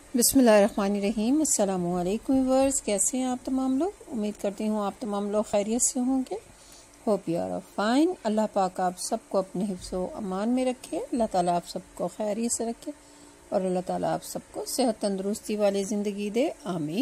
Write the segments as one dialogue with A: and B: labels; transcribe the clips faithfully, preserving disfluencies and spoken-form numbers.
A: बिस्मिल्लाहिर्रहमानिर्रहीम। अस्सलामुअलैकुम व्यूअर्स, कैसे हैं आप तमाम लोग। उम्मीद करती हूँ आप तमाम लोग खैरियत से होंगे। Hope you are fine. अल्लाह पाक आप सबको अपने हिफ्ज़ो अमान में रखे। अल्लाह ताला आप सबको खैरियत से रखे और अल्लाह ताला आप सबको सेहत तंदुरुस्ती वाली ज़िंदगी दे, आमीन।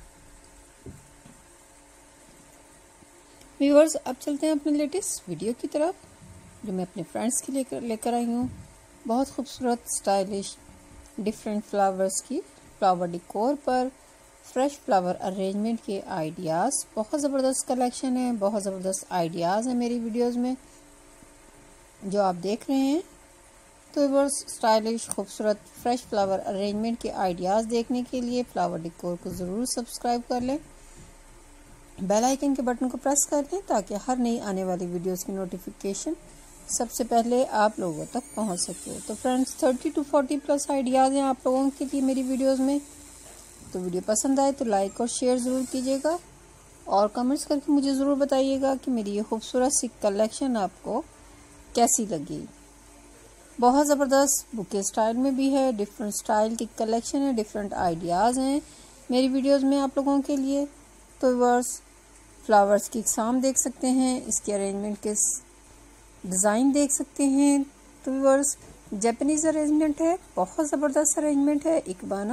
A: व्यूअर्स, अब चलते हैं अपने लेटेस्ट वीडियो की तरफ, जो मैं अपने फ्रेंड्स के लेकर लेकर आई हूँ। बहुत खूबसूरत स्टाइलिश डिफरेंट फ्लावर्स की फ्लावर डिकोर पर फ्रेश फ्लावर अरेंजमेंट के आइडियाज़। बहुत ज़बरदस्त कलेक्शन है, बहुत ज़बरदस्त आइडियाज़ हैं मेरी वीडियोस में जो आप देख रहे हैं। तो व्यूअर्स, स्टाइलिश खूबसूरत फ्रेश फ्लावर अरेंजमेंट के आइडियाज़ देखने के लिए फ्लावर डिकोर को ज़रूर सब्सक्राइब कर लें, बेल आइकन के बटन को प्रेस कर लें ताकि हर नई आने वाली वीडियोस की नोटिफिकेशन सबसे पहले आप लोगों तक पहुंच सके। तो friends, thirty two forty plus ideas हैं आप लोगों के लिए मेरी वीडियोस में। तो वीडियो पसंद आए तो लाइक और शेयर ज़रूर कीजिएगा और कमेंट्स करके मुझे ज़रूर बताइएगा कि मेरी ये खूबसूरत सी कलेक्शन आपको कैसी लगी। बहुत ज़बरदस्त बुके स्टाइल में भी है, डिफरेंट स्टाइल की कलेक्शन है, डिफरेंट आइडियाज़ हैं मेरी वीडियोज़ में आप लोगों के लिए। तो व्यूअर्स, फ्लावर्स की इकसाम देख सकते हैं, इसके अरेंजमेंट के डिज़ाइन देख सकते हैं। तो व्यूअर्स, जापानीज अरेंजमेंट है, बहुत ज़बरदस्त अरेंजमेंट है इकबाना।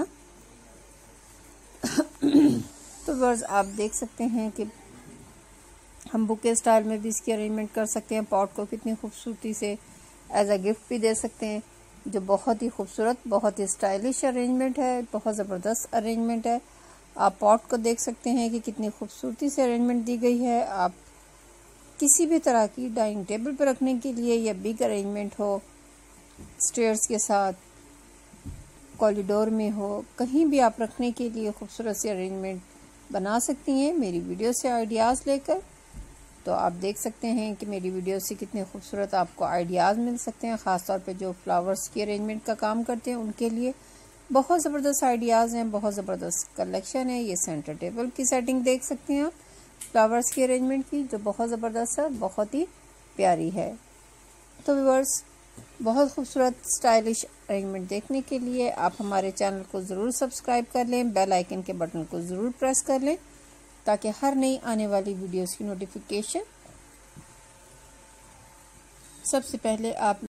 A: तो व्यूअर्स, आप देख सकते हैं कि हम बुके स्टाइल में भी इसकी अरेंजमेंट कर सकते हैं। पॉट को कितनी खूबसूरती से एज अ गिफ्ट भी दे सकते हैं, जो बहुत ही खूबसूरत, बहुत ही स्टाइलिश अरेंजमेंट है, बहुत ज़बरदस्त अरेंजमेंट है। आप पॉट को देख सकते हैं कि कितनी खूबसूरती से अरेंजमेंट दी गई है। आप किसी भी तरह की डाइनिंग टेबल पर रखने के लिए या बिग अरेंजमेंट हो, स्टेयर्स के साथ, कॉरिडोर में हो, कहीं भी आप रखने के लिए खूबसूरत से अरेंजमेंट बना सकती हैं मेरी वीडियो से आइडियाज़ लेकर। तो आप देख सकते हैं कि मेरी वीडियो से कितने खूबसूरत आपको आइडियाज़ मिल सकते हैं, ख़ासतौर पे जो फ्लावर्स की अरेंजमेंट का काम करते हैं उनके लिए बहुत ज़बरदस्त आइडियाज़ हैं, बहुत ज़बरदस्त कलेक्शन है। ये सेंटर टेबल की सेटिंग देख सकते हैं आप फ्लावर्स की अरेंजमेंट की, जो बहुत ज़बरदस्त है, बहुत ही प्यारी है। तो व्यूअर्स, बहुत खूबसूरत स्टाइलिश अरेंजमेंट देखने के लिए आप हमारे चैनल को ज़रूर सब्सक्राइब कर लें, बेल आइकन के बटन को ज़रूर प्रेस कर लें ताकि हर नई आने वाली वीडियोस की नोटिफिकेशन सबसे पहले आप